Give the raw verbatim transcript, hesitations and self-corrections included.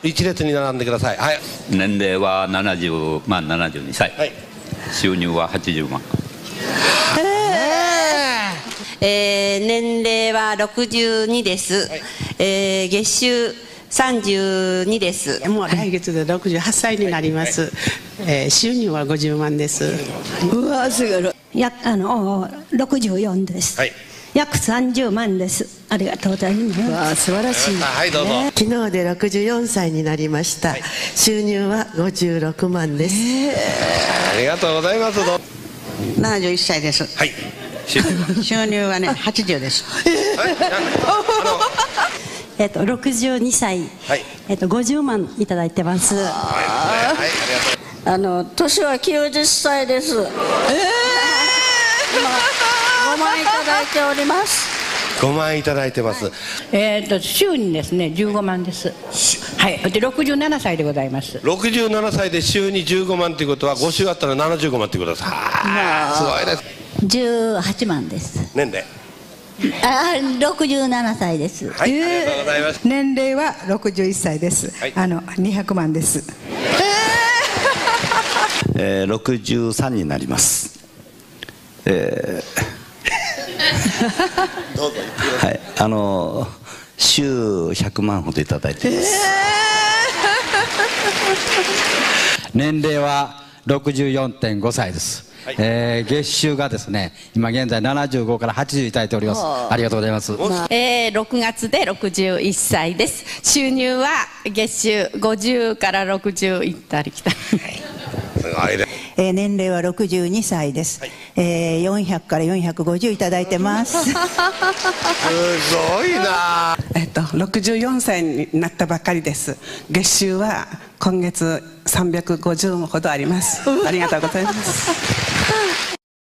一列に並んでください。はい。 年齢はななじゅう、まあななじゅうにさい。 はい。 収入ははちじゅうまん。 えー、年齢はろくじゅうにです。はい、えー、月収さんじゅうにです。 もう来月でろくじゅうはっさいになります。はい、えー、収入はごじゅうまんです。 うわすごい。やあのろくじゅうよんです。はい。約さんじゅうまんです。ありがとうございます。わあ素晴らしい。 はいどうぞ。 昨日でろくじゅうよんさいになりました。はい、収入はごじゅうろくまんです。 ありがとうございます。 ななじゅういっさいです。 はい。 収入はねはちじゅうです。 えっとろくじゅうにさい、はい、えっとごじゅうまんいただいてます。はい、 ありがとう。あの年はきゅうじゅっさいです。ええー。ごまんいただいております。 ごまんいただいてます。はい、 えっと週にですねじゅうごまんです。はい。でろくじゅうななさいでございます。 ろくじゅうななさいで週にじゅうごまんということはご週あったらななじゅうごまんということです。はあ、すごいです。 じゅうはちまんです。 年齢。 あ、ろくじゅうななさいです。 はい、ありがとうございます。 年齢はろくじゅういっさいです。はい、あのにひゃくまんです。 えー、ろくじゅうさんになります。えー、どうぞ言ってください。はい、あの週ひゃくまんほどいただいています。 年齢はろくじゅうよんてんごさいです。はい、えー、月収がですね今現在ななじゅうごからはちじゅういただいております。ありがとうございます。 えー、ろくがつでろくじゅういっさいです。収入は月収ごじゅうからろくじゅういったりきた。 えー、年齢はろくじゅうにさいです。はい、えー、よんひゃくからよんひゃくごじゅういただいてます。すごいな。 えっとろくじゅうよんさいになったばかりです。月収は今月さんびゃくごじゅうほどあります。ありがとうございます。